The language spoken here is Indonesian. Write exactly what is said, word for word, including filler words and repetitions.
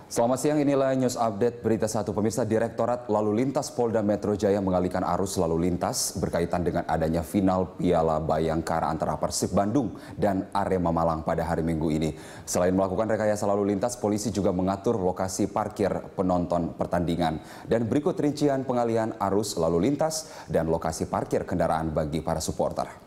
Selamat siang, inilah News Update Berita Satu. Pemirsa, Direktorat Lalu Lintas Polda Metro Jaya mengalihkan arus lalu lintas berkaitan dengan adanya final Piala Bayangkara antara Persib Bandung dan Arema Malang pada hari Minggu ini. Selain melakukan rekayasa lalu lintas, polisi juga mengatur lokasi parkir penonton pertandingan. Dan berikut rincian pengalihan arus lalu lintas dan lokasi parkir kendaraan bagi para supporter.